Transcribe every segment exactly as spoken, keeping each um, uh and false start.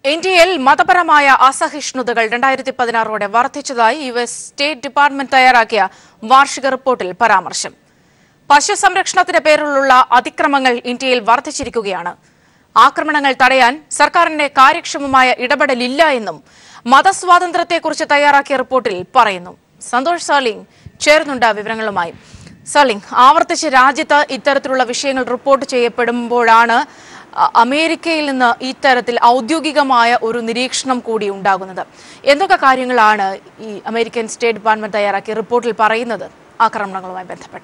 ഇന്ത്യയിൽ മതപരമായ അസഹിഷ്ണുതകൾ രണ്ടായിരത്തി പതിനാറോടെ വർദ്ധിച്ചതായി യു എസ് സ്റ്റേറ്റ് ഡിപ്പാർട്ട്മെന്റ് തയ്യാറാക്കിയ വാർഷിക റിപ്പോർട്ടിൽ പരാമർശം. പശു സംരക്ഷണത്തിന്റെ പേരിലുള്ള അതിക്രമങ്ങൾ ഇന്ത്യയിൽ വർദ്ധിച്ചിരിക്കുകയാണ്. ആക്രമണങ്ങൾ തടയാൻ സർക്കാരിന്റെ കാര്യക്ഷമമായ ഇടപെടലില്ല എന്നും മതസ്വാതന്ത്ര്യത്തെക്കുറിച്ച് തയ്യാറാക്കിയ റിപ്പോർട്ടിൽ പറയുന്നു. സന്തോഷ് സർലിംഗ് ചേർന്നുണ്ട് വിവരങ്ങളുമായി. സർലിംഗ്, ആവർത്തിച്ച് രാജ്യത്ത് ഇത്തരത്തിലുള്ള വിഷയങ്ങൾ റിപ്പോർട്ട് ചെയ്യപ്പെടുമ്പോഴാണ് അമേരിക്കയിൽ നിന്ന് ഇത്തരത്തിൽ ഔദ്യോഗികമായ ഒരു നിരീക്ഷണം കൂടി ഉണ്ടാകുന്നത്. എന്തൊക്കെ കാര്യങ്ങളാണ് ഈ അമേരിക്കൻ സ്റ്റേറ്റ് ഡിപ്പാർട്ട്മെന്റ് തയ്യാറാക്കിയ റിപ്പോർട്ടിൽ പറയുന്നത് ആക്രമണങ്ങളുമായി ബന്ധപ്പെട്ട്?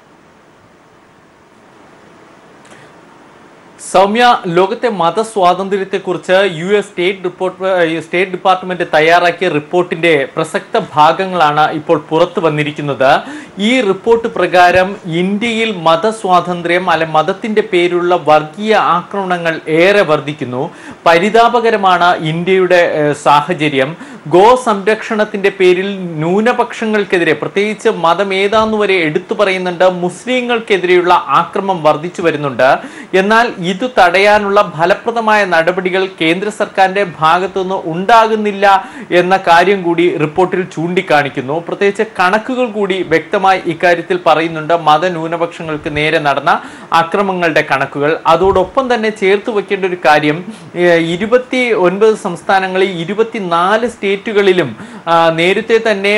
സൗമ്യ, ലോകത്തെ മതസ്വാതന്ത്ര്യത്തെക്കുറിച്ച് U S state report state department തയ്യാറാക്കിയ റിപ്പോർട്ടിന്റെ പ്രസക്ത ഭാഗങ്ങളാണ് ഇപ്പോൾ പുറത്തു വന്നിരിക്കുന്നത്. ഈ റിപ്പോർട്ട് പ്രകാരം ഇന്ത്യയിൽ മതസ്വാതന്ത്ര്യം അല്ലെ മതത്തിന്റെ പേരിലുള്ള വർഗീയ ആക്രമണങ്ങൾ ഏറെ വർദ്ധിക്കുന്നു. പരിതാപകരമാണ് ഇന്ത്യയുടെ സാഹചര്യം. ഗോ സംരക്ഷണത്തിന്റെ പേരിൽ ന്യൂനപക്ഷങ്ങൾക്കെതിരെ, പ്രത്യേകിച്ച് മതം ഏതാന്ന് വരെ എടുത്തു പറയുന്നുണ്ട്, മുസ്ലിങ്ങൾക്കെതിരെയുള്ള ആക്രമണം വർദ്ധിച്ചു വരുന്നുണ്ട്. എന്നാൽ ഇത് തടയാനുള്ള ഫലപ്രദമായ നടപടികൾ കേന്ദ്ര സർക്കാരിന്റെ ഭാഗത്തുനിന്ന് ഉണ്ടാകുന്നില്ല എന്ന കാര്യം കൂടി റിപ്പോർട്ടിൽ ചൂണ്ടിക്കാണിക്കുന്നു. പ്രത്യേകിച്ച് കണക്കുകൾ കൂടി വ്യക്തമായി ഇക്കാര്യത്തിൽ പറയുന്നുണ്ട്. മതന്യൂനപക്ഷങ്ങൾക്ക് നേരെ നടന്ന അക്രമങ്ങളുടെ കണക്കുകൾ. അതോടൊപ്പം തന്നെ ചേർത്ത് വെക്കേണ്ട ഒരു കാര്യം, ഇരുപത്തി ഒൻപത് സംസ്ഥാനങ്ങളിൽ ഇരുപത്തിനാല് സ്റ്റേറ്റുകളിലും നേരത്തെ തന്നെ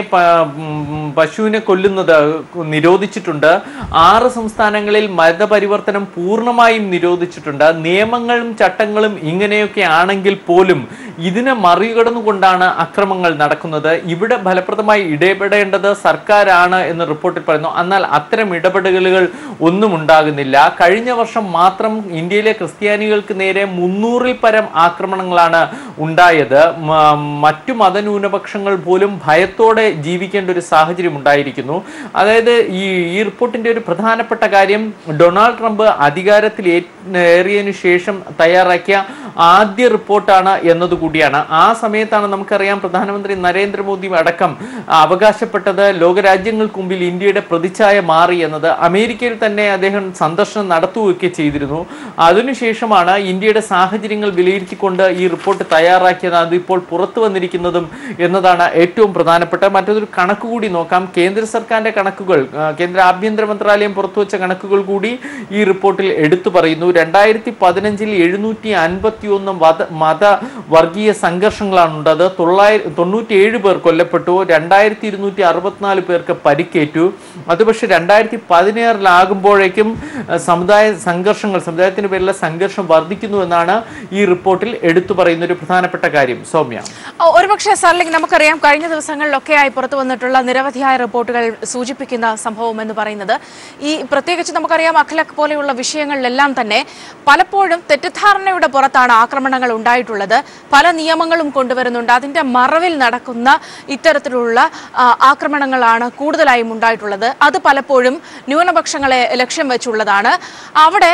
പശുവിനെ കൊല്ലുന്നത് നിരോധിച്ചിട്ടുണ്ട്. ആറ് സംസ്ഥാനങ്ങളിൽ മതപരിവർത്തനം പൂർണ്ണമായും നിരോധിച്ചിട്ടുണ്ട്. നിയമങ്ങളും ചട്ടങ്ങളും ഇങ്ങനെയൊക്കെ ആണെങ്കിൽ പോലും ഇതിനെ മറികടന്നുകൊണ്ടാണ് അക്രമങ്ങൾ നടക്കുന്നത്. ഇവിടെ ഫലപ്രദമായി ഇടപെടേണ്ടത് സർക്കാരാണ് എന്ന് റിപ്പോർട്ടിൽ പറയുന്നു. എന്നാൽ അത്തരം ഇടപെടലുകൾ ഒന്നും ഉണ്ടാകുന്നില്ല. കഴിഞ്ഞ വർഷം മാത്രം ഇന്ത്യയിലെ ക്രിസ്ത്യാനികൾക്ക് നേരെ മുന്നൂറിൽ പരം ആക്രമണങ്ങളാണ് ഉണ്ടായത്. മറ്റു മതന്യൂനപക്ഷങ്ങൾ പോലും ഭയത്തോടെ ജീവിക്കേണ്ട ഒരു സാഹചര്യം ഉണ്ടായിരിക്കുന്നു. അതായത് ഈ ഈ റിപ്പോർട്ടിന്റെ ഒരു പ്രധാനപ്പെട്ട കാര്യം, ഡൊണാൾഡ് ട്രംപ് അധികാരത്തിൽ ഏറിയതിനു ശേഷം തയ്യാറാക്കിയ ആദ്യ റിപ്പോർട്ടാണ് എന്നതുകൂടിയാണ്. ആ സമയത്താണ് നമുക്കറിയാം പ്രധാനമന്ത്രി നരേന്ദ്രമോദി അടക്കം അവകാശപ്പെട്ടത് ലോകരാജ്യങ്ങൾക്ക് മുമ്പിൽ ഇന്ത്യയുടെ പ്രതിച്ഛായ മാറി എന്നത്. അമേരിക്കയിൽ തന്നെ അദ്ദേഹം സന്ദർശനം നടത്തുകയൊക്കെ ചെയ്തിരുന്നു. അതിനുശേഷമാണ് ഇന്ത്യയുടെ സാഹചര്യങ്ങൾ വിലയിരുത്തിക്കൊണ്ട് ഈ റിപ്പോർട്ട് തയ്യാറാക്കിയത്, അതിപ്പോൾ പുറത്തു വന്നിരിക്കുന്നതും എന്നതാണ് ഏറ്റവും പ്രധാനപ്പെട്ട. മറ്റൊരു കണക്ക് കൂടി നോക്കാം. കേന്ദ്ര സർക്കാരിന്റെ കണക്കുകൾ, കേന്ദ്ര ആഭ്യന്തര മന്ത്രാലയം പുറത്തുവച്ച കണക്കുകൾ കൂടി ഈ റിപ്പോർട്ടിൽ എടുത്തു പറയുന്നു. രണ്ടായിരത്തി പതിനഞ്ചിൽ എഴുന്നൂറ്റി അൻപത്തി ഒന്ന് മത മത വർഗീയ സംഘർഷങ്ങളാണ് ഉണ്ടായത്. തൊള്ളായിരത്തി തൊണ്ണൂറ്റി ഏഴ് പേർ കൊല്ലപ്പെട്ടു. രണ്ടായിരത്തി ഇരുന്നൂറ്റി അറുപത്തിനാല് പേർക്ക് പരിക്കേറ്റു. അത് പക്ഷെ രണ്ടായിരത്തി പതിനേഴിലാകുമ്പോഴേക്കും സമുദായ സംഘർഷങ്ങൾ, സമുദായത്തിന്റെ പേരിലുള്ള സംഘർഷം വർദ്ധിക്കുന്നു എന്നാണ് ഈ റിപ്പോർട്ടിൽ എടുത്തു പറയുന്ന ഒരു പ്രധാനപ്പെട്ട കാര്യം. സൗമ്യ, ഒരുപക്ഷെ സർലിംഗ്, നമുക്കറിയാം കഴിഞ്ഞ ദിവസങ്ങളിലൊക്കെ ആയി പുറത്തു വന്നിട്ടുള്ള നിരവധിയായ റിപ്പോർട്ടുകൾ സൂചിപ്പിക്കുന്ന സംഭവം എന്ന് പറയുന്നത്, ഈ പ്രത്യേകിച്ച് നമുക്കറിയാം അഖ്ലഖ് പോലെയുള്ള വിഷയങ്ങളിലെല്ലാം തന്നെ പലപ്പോഴും തെറ്റിദ്ധാരണയുടെ പുറത്താണ് ആക്രമണങ്ങൾ ഉണ്ടായിട്ടുള്ളത്. പല നിയമങ്ങളും കൊണ്ടുവരുന്നുണ്ട്. അതിന്റെ മറവിൽ നടക്കുന്ന ഇത്തരത്തിലുള്ള ആക്രമണങ്ങളാണ് കൂടുതലായും ഉണ്ടായിട്ടുള്ളത്. അത് പലപ്പോഴും ന്യൂനപക്ഷങ്ങളെ ലക്ഷ്യം വെച്ചുള്ളതാണ്. അവിടെ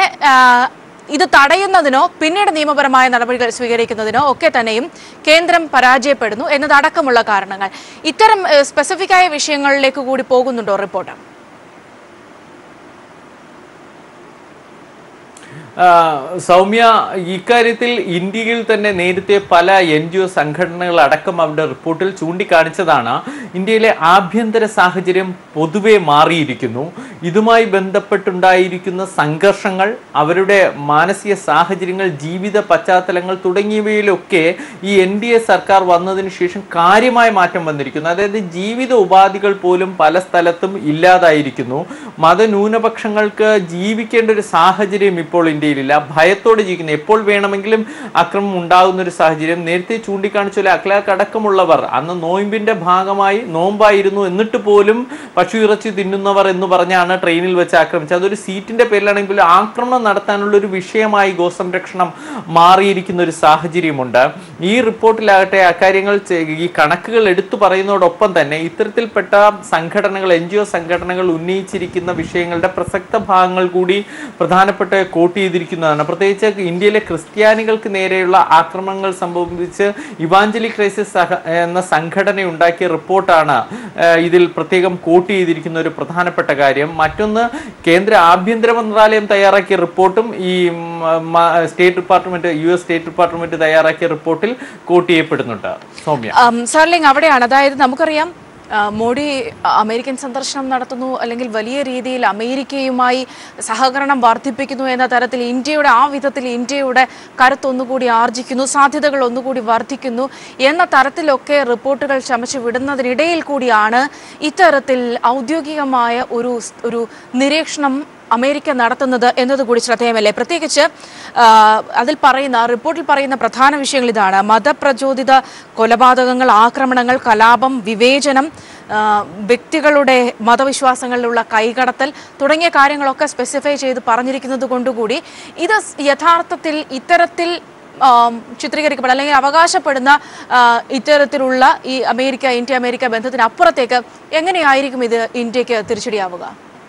ഇത് തടയുന്നതിനോ പിന്നീട് നിയമപരമായ നടപടികൾ സ്വീകരിക്കുന്നതിനോ ഒക്കെ തന്നെയും കേന്ദ്രം പരാജയപ്പെടുന്നു എന്നതടക്കമുള്ള കാരണങ്ങൾ. ഇത്തരം സ്പെസിഫിക് ആയ വിഷയങ്ങളിലേക്ക് കൂടി പോകുന്നുണ്ടോ റിപ്പോർട്ട്? സൗമ്യ, ഇക്കാര്യത്തിൽ ഇന്ത്യയിൽ തന്നെ നേരത്തെ പല എൻ ജി ഒ സംഘടനകൾ അടക്കം അവരുടെ റിപ്പോർട്ടിൽ ചൂണ്ടിക്കാണിച്ചതാണ്. ഇന്ത്യയിലെ ആഭ്യന്തര സാഹചര്യം പൊതുവെ മാറിയിരിക്കുന്നു. ഇതുമായി ബന്ധപ്പെട്ടുണ്ടായിരിക്കുന്ന സംഘർഷങ്ങൾ, അവരുടെ മാനസിക സാഹചര്യങ്ങൾ, ജീവിത പശ്ചാത്തലങ്ങൾ തുടങ്ങിയവയിലൊക്കെ ഈ എൻ ഡി എ സർക്കാർ വന്നതിന് ശേഷം കാര്യമായ മാറ്റം വന്നിരിക്കുന്നു. അതായത് ജീവിത ഉപാധികൾ പോലും പല സ്ഥലത്തും ഇല്ലാതായിരിക്കുന്നു. മതന്യൂനപക്ഷങ്ങൾക്ക് ജീവിക്കേണ്ട ഒരു സാഹചര്യം ഇപ്പോൾ ഇന്ത്യയിലില്ല. ഭയത്തോടെ ജീവിക്കുന്നു. എപ്പോൾ വേണമെങ്കിലും അക്രമം ഉണ്ടാകുന്ന ഒരു സാഹചര്യം. നേരത്തെ ചൂണ്ടിക്കാണിച്ചാൽ അഖ്ലാഖ് അടക്കമുള്ളവർ അന്ന് നോയമ്പിന്റെ ഭാഗമായി നോമ്പായിരുന്നു, എന്നിട്ട് പോലും പശു ഇറച്ചി തിന്നുന്നവർ എന്ന് പറഞ്ഞാണ് ട്രെയിനിൽ വെച്ച് ആക്രമിച്ചത്. അതൊരു സീറ്റിന്റെ പേരിലാണെങ്കിൽ ആക്രമണം നടത്താനുള്ള ഒരു വിഷയമായി ഗോസംരക്ഷണം മാറിയിരിക്കുന്ന ഒരു സാഹചര്യമുണ്ട്. ഈ റിപ്പോർട്ടിലാകട്ടെ അക്കാര്യങ്ങൾ, ഈ കണക്കുകൾ എടുത്തു പറയുന്നതോടൊപ്പം തന്നെ ഇത്തരത്തിൽപ്പെട്ട സംഘടനകൾ, എൻ ജി ഒ സംഘടനകൾ ഉന്നയിച്ചിരിക്കുന്ന വിഷയങ്ങളുടെ പ്രസക്ത ഭാഗങ്ങൾ കൂടി പ്രധാനപ്പെട്ട കോട്ട് ചെയ്തിരിക്കുന്നതാണ്. പ്രത്യേകിച്ച് ഇന്ത്യയിലെ ക്രിസ്ത്യാനികൾക്ക് നേരെയുള്ള ആക്രമണങ്ങൾ സംഭവിച്ച് ഇവാഞ്ചലിക് ക്രൈസിസ് എന്ന സംഘടന ഉണ്ടാക്കിയ റിപ്പോർട്ടാണ് ഇതിൽ പ്രത്യേകം കോട്ട് ചെയ്തിരിക്കുന്ന ഒരു പ്രധാനപ്പെട്ട കാര്യം. മറ്റൊന്ന് കേന്ദ്ര ആഭ്യന്തര മന്ത്രാലയം തയ്യാറാക്കിയ റിപ്പോർട്ടും ഈ state department U S state department തയ്യാറാക്കിയ റിപ്പോർട്ടിൽ കോട്ട് ചെയ്യപ്പെടുന്നുണ്ട്. സൗമ്യ സർലിംഗ് അവിടെയാണ്. അതായത് നമുക്കറിയാം മോഡി അമേരിക്കൻ സന്ദർശനം നടത്തുന്നു, അല്ലെങ്കിൽ വലിയ രീതിയിൽ അമേരിക്കയുമായി സഹകരണം വർദ്ധിപ്പിക്കുന്നു എന്ന തരത്തിൽ ഇന്ത്യയുടെ ആ വിധത്തിൽ ഇന്ത്യയുടെ കരുത്തൊന്നുകൂടി ആർജിക്കുന്നു, സാധ്യതകൾ ഒന്നുകൂടി വർദ്ധിക്കുന്നു എന്ന തരത്തിലൊക്കെ റിപ്പോർട്ടുകൾ ചമച്ചു വിടുന്നതിനിടയിൽ കൂടിയാണ് ഇത്തരത്തിൽ ഔദ്യോഗികമായ ഒരു ഒരു നിരീക്ഷണം അമേരിക്ക നടത്തുന്നത് എന്നതുകൂടി ശ്രദ്ധേയമല്ലേ? പ്രത്യേകിച്ച് അതിൽ പറയുന്ന റിപ്പോർട്ടിൽ പറയുന്ന പ്രധാന വിഷയങ്ങൾ ഇതാണ്: മതപ്രചോദിത കൊലപാതകങ്ങൾ, ആക്രമണങ്ങൾ, കലാപം, വിവേചനം, വ്യക്തികളുടെ മതവിശ്വാസങ്ങളിലുള്ള കൈകടത്തൽ തുടങ്ങിയ കാര്യങ്ങളൊക്കെ സ്പെസിഫൈ ചെയ്ത് പറഞ്ഞിരിക്കുന്നത് കൊണ്ടുകൂടി ഇത് യഥാർത്ഥത്തിൽ ഇത്തരത്തിൽ ചിത്രീകരിക്കപ്പെടുന്ന അല്ലെങ്കിൽ അവകാശപ്പെടുന്ന ഇത്തരത്തിലുള്ള ഈ അമേരിക്ക ഇന്ത്യ അമേരിക്ക ബന്ധത്തിനപ്പുറത്തേക്ക് എങ്ങനെയായിരിക്കും ഇത് ഇന്ത്യക്ക് തിരിച്ചടിയാവുക?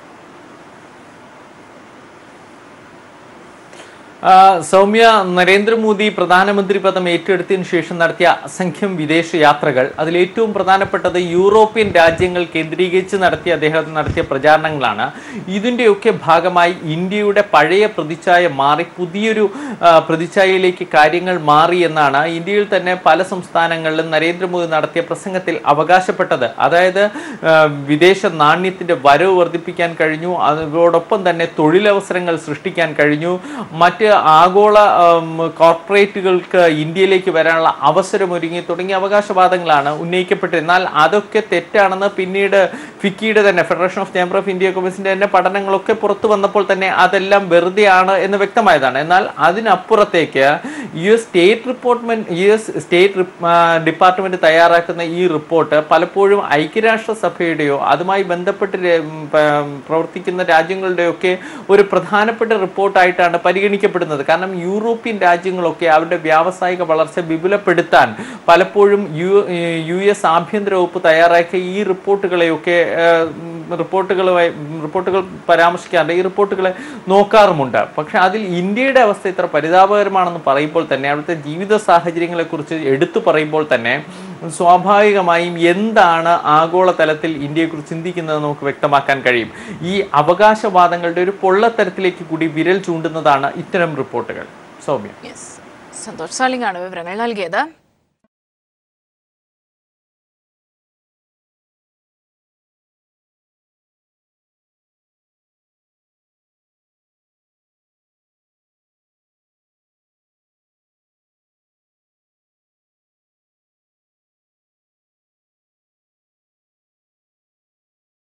സൗമ്യ, നരേന്ദ്രമോദി പ്രധാനമന്ത്രി പദം ഏറ്റെടുത്തതിനു ശേഷം നടത്തിയ അസംഖ്യം വിദേശ യാത്രകൾ, അതിലേറ്റവും പ്രധാനപ്പെട്ടത് യൂറോപ്യൻ രാജ്യങ്ങൾ കേന്ദ്രീകരിച്ച് നടത്തിയ അദ്ദേഹം നടത്തിയ പ്രചാരണങ്ങളാണ്. ഇതിൻ്റെയൊക്കെ ഭാഗമായി ഇന്ത്യയുടെ പഴയ പ്രതിച്ഛായ മാറി പുതിയൊരു പ്രതിച്ഛായയിലേക്ക് കാര്യങ്ങൾ മാറി എന്നാണ് ഇന്ത്യയിൽ തന്നെ പല സംസ്ഥാനങ്ങളിലും നരേന്ദ്രമോദി നടത്തിയ പ്രസംഗത്തിൽ അവകാശപ്പെട്ടത്. അതായത് വിദേശ നാണ്യത്തിൻ്റെ വരവ് വർദ്ധിപ്പിക്കാൻ കഴിഞ്ഞു, അതോടൊപ്പം തന്നെ തൊഴിലവസരങ്ങൾ സൃഷ്ടിക്കാൻ കഴിഞ്ഞു, മറ്റ് ആഗോള കോർപ്പറേറ്റുകൾക്ക് ഇന്ത്യയിലേക്ക് വരാനുള്ള അവസരമൊരുങ്ങി തുടങ്ങിയ അവകാശവാദങ്ങളാണ് ഉന്നയിക്കപ്പെട്ടത്. എന്നാൽ അതൊക്കെ തെറ്റാണെന്ന് പിന്നീട് ഫിക്കിയുടെ തന്നെ federation of chamber of India കൊമേഴ്സിന്റെ തന്നെ പഠനങ്ങളൊക്കെ പുറത്തു വന്നപ്പോൾ തന്നെ അതെല്ലാം വെറുതെയാണ് എന്ന് വ്യക്തമായതാണ്. എന്നാൽ അതിനപ്പുറത്തേക്ക് യു എസ് സ്റ്റേറ്റ് റിപ്പോർട്ട്മെന്റ് യു എസ് സ്റ്റേറ്റ് ഡിപ്പാർട്ട്മെന്റ് തയ്യാറാക്കുന്ന ഈ റിപ്പോർട്ട് പലപ്പോഴും ഐക്യരാഷ്ട്രസഭയുടെയോ അതുമായി ബന്ധപ്പെട്ട് പ്രവർത്തിക്കുന്ന രാജ്യങ്ങളുടെയൊക്കെ ഒരു പ്രധാനപ്പെട്ട റിപ്പോർട്ടായിട്ടാണ് പരിഗണിക്കപ്പെടുന്നത്. കാരണം യൂറോപ്യൻ രാജ്യങ്ങളൊക്കെ അവരുടെ വ്യാവസായിക വളർച്ച വിപുലപ്പെടുത്താൻ പലപ്പോഴും യു യു എസ് ആഭ്യന്തര വകുപ്പ് തയ്യാറാക്കിയ ഈ റിപ്പോർട്ടുകളെയൊക്കെ റിപ്പോർട്ടുകളുമായി റിപ്പോർട്ടുകൾ പരാമർശിക്കാറുണ്ട്, ഈ റിപ്പോർട്ടുകളെ നോക്കാറുമുണ്ട്. പക്ഷെ അതിൽ ഇന്ത്യയുടെ അവസ്ഥ ഇത്ര പരിതാപകരമാണെന്ന് പറയുമ്പോൾ തന്നെ, അവിടുത്തെ ജീവിത സാഹചര്യങ്ങളെക്കുറിച്ച് എടുത്തു പറയുമ്പോൾ തന്നെ സ്വാഭാവികമായും എന്താണ് ആഗോളതലത്തിൽ ഇന്ത്യയെക്കുറിച്ച് ചിന്തിക്കുന്നത് നമുക്ക് വ്യക്തമാക്കാൻ കഴിയും. ഈ അവകാശവാദങ്ങളുടെ ഒരു പൊള്ളത്തരത്തിലേക്ക് കൂടി വിരൽ ചൂണ്ടുന്നതാണ് ഇത്തരം റിപ്പോർട്ടുകൾ. സൗമ്യ, സന്തോഷ് സാലിംഗാണ് വിവരങ്ങൾ നൽകിയത്.